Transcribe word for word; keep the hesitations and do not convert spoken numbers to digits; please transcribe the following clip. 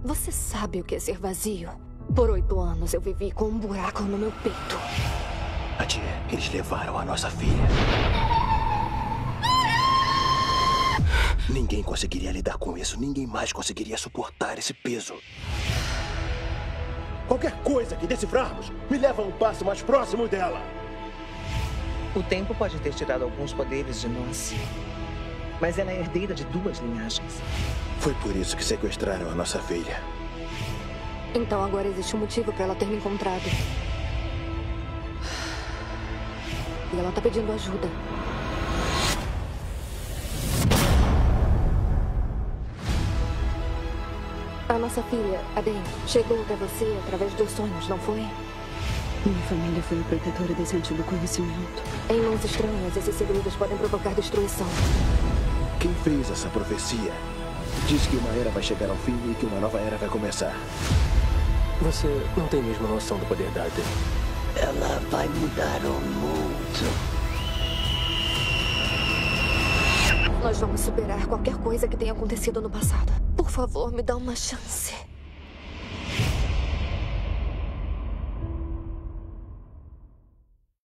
Você sabe o que é ser vazio? Por oito anos eu vivi com um buraco no meu peito. A tia, eles levaram a nossa filha. Ninguém conseguiria lidar com isso. Ninguém mais conseguiria suportar esse peso. Qualquer coisa que decifrarmos me leva a um passo mais próximo dela. O tempo pode ter tirado alguns poderes de nós, mas ela é herdeira de duas linhagens. Foi por isso que sequestraram a nossa filha. Então agora existe um motivo para ela ter me encontrado. E ela tá pedindo ajuda. A nossa filha, a Ben, chegou até você através dos sonhos, não foi? Minha família foi a protetora desse antigo conhecimento. Em mãos estranhas, esses segredos podem provocar destruição. Quem fez essa profecia diz que uma era vai chegar ao fim e que uma nova era vai começar. Você não tem mesmo noção do poder da Ade. Ela vai mudar o mundo. Nós vamos superar qualquer coisa que tenha acontecido no passado. Por favor, me dá uma chance.